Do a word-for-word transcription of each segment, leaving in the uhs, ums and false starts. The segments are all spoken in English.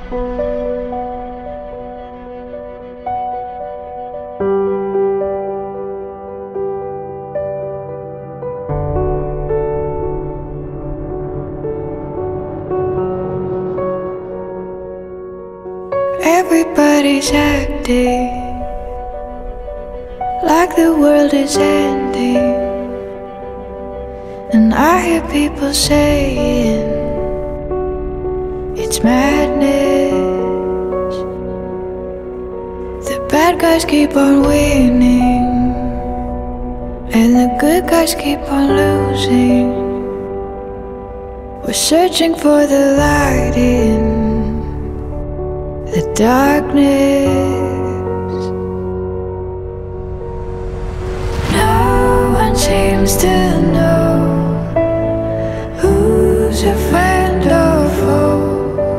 Everybody's acting like the world is ending, and I hear people saying it's madness. The bad guys keep on winning, and the good guys keep on losing. We're searching for the light in the darkness. No one seems to know who's a friend or foe.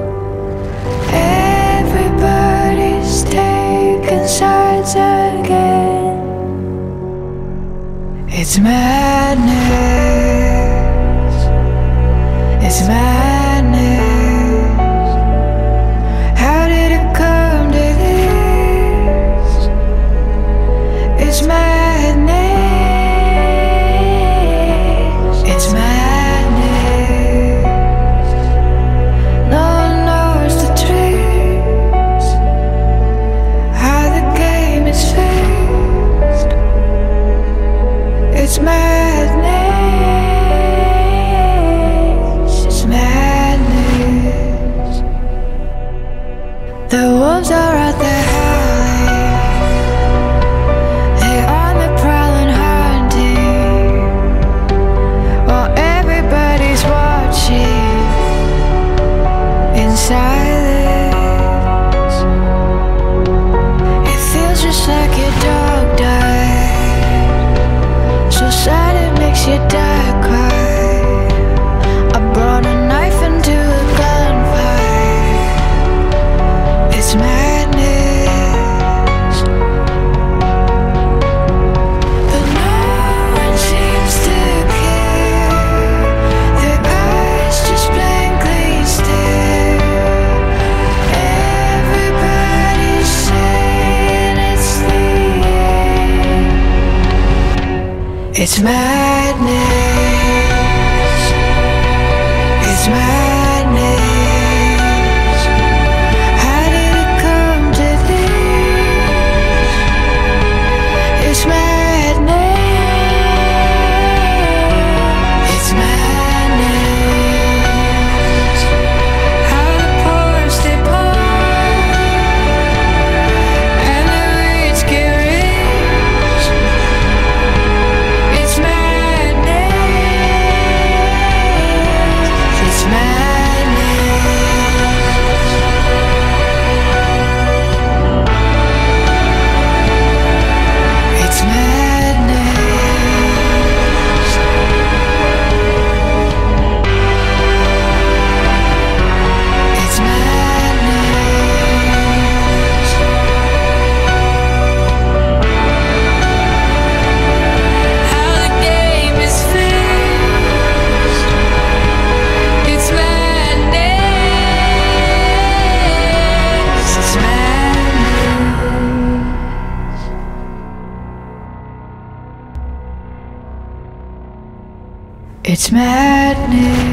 Everybody's taking sides again. It's madness. It's madness. How did it come to this? It's madness. It's madness. No one knows the tricks, how the game is fixed. It's madness. It's madness. The wolves are out there howling, they're on the prowl and hunting, while everybody's watching in silence. It feels just like your dog died, so sad it makes you die cry. I brought a knife into a gunfight. It's madness. But no one seems to care. Their eyes just blankly stare. Everybody's saying it's the end. It's madness. It's madness. How did it come to this? It's madness. It's madness. How the poor stay poor and the rich get rich. It's madness. It's madness. It's madness. It's madness. How the game is fixed. It's madness. It's madness. It's madness.